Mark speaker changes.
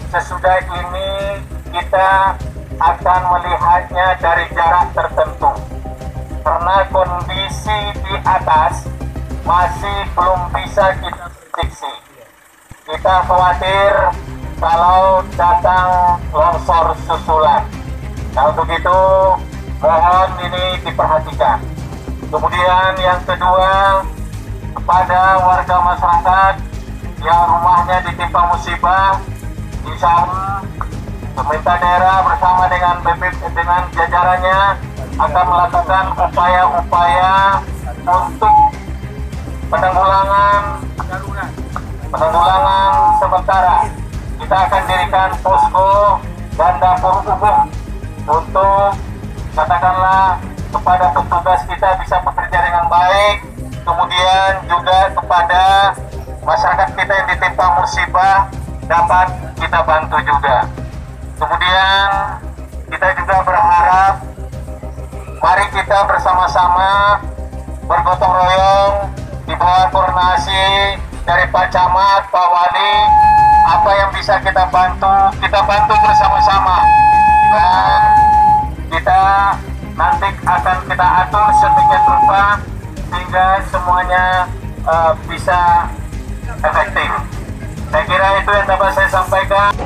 Speaker 1: sesudah ini kita akan melihatnya dari jarak tertentu. Karena kondisi di atas masih belum bisa kita prediksi. Kita khawatir kalau datang longsor susulan. Nah, untuk itu mohon ini diperhatikan. Kemudian yang kedua, kepada warga masyarakat yang rumahnya ditimpa musibah, insya pemerintah daerah bersama dengan dengan jajarannya akan melakukan upaya-upaya untuk penanggulangan sementara. Kita akan dirikan posko dan dapur umum untuk katakanlah kepada petugas kita bisa bekerja dengan baik, kemudian juga kepada masyarakat kita yang ditimpa musibah dapat kita bantu juga. Kemudian kita juga berharap mari kita bersama-sama bergotong royong di bawah koordinasi dari Pak Camat, Pak Wali, apa yang bisa kita bantu bersama-sama. Dan kita nanti akan kita atur sedemikian rupa sehingga semuanya bisa efektif. Saya kira itu yang dapat saya sampaikan.